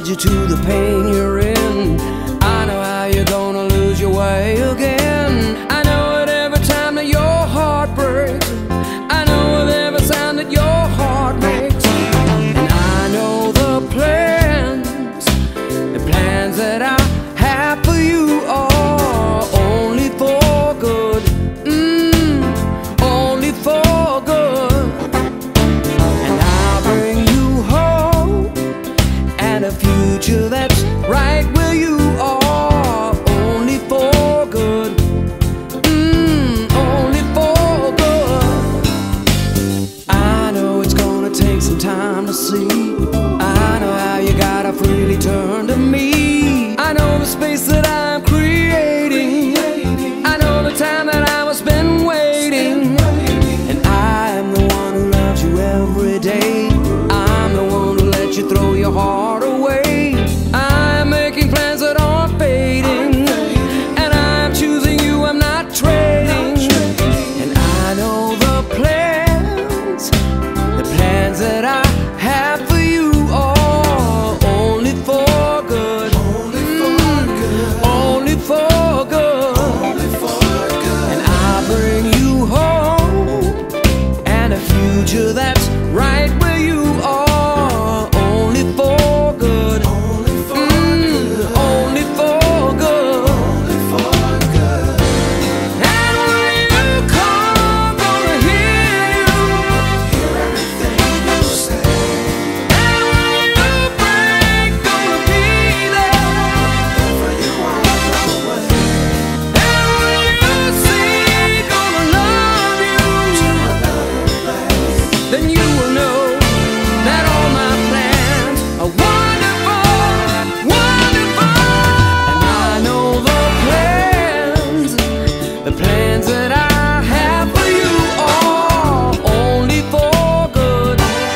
you to the pain you're in. I know how you're gonna lose your way again. I know it every time that your heart breaks. I know it every sound that your heart makes. And I know the plans that I have for you are only for good. Only for good. And I'll bring you home and a future that's right where you are. Only for good. Only for good. I know it's gonna take some time to see. I know how you gotta freely turn to me. I know the space that I'm creating. I know the time that I will spend waiting. And I am the one who loves you every day. I'm the one who lets you throw your heart away. I'm making plans that aren't fading. And I'm choosing you, I'm not trading. And I know the plans that I have for you are only for good. Only for good. Only for good. Only for good. And I'll bring you home and a future that's right where you are. Only for good. Only for good. Only for good. Only for good. And when you call, I'm gonna hear you. Hear everything you say. And when you break, gonna be there for you all the way. And when you see, gonna love you to another place. Then you will know that all my plans are wonderful, wonderful. And I know the plans that I have for you are only for good.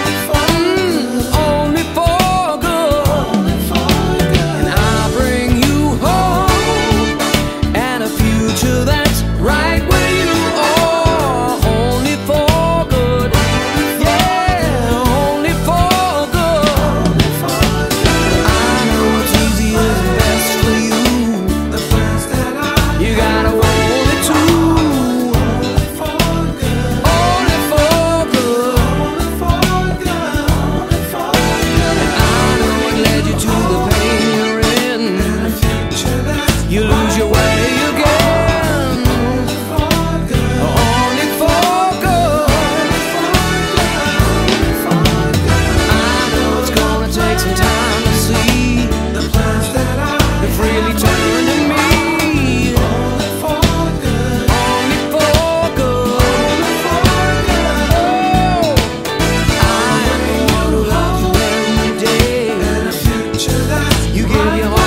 Only for good. And I'll bring you home and a future that's right where you are. Only for good. Yeah, only for good. I know what's easy is best for you. The plans that you gotta hold it to. Only for good. Only for good. Only for good. Only for good. And I know what led you to the pain you're in. And a future that's you lose your way again. Only for good. Only for good. Only for good. I know it's gonna take some time to see the plans that freely turn to me. Only for good. Only for good. Only for good. I am the one who loves you every day. And a future that you give your heart.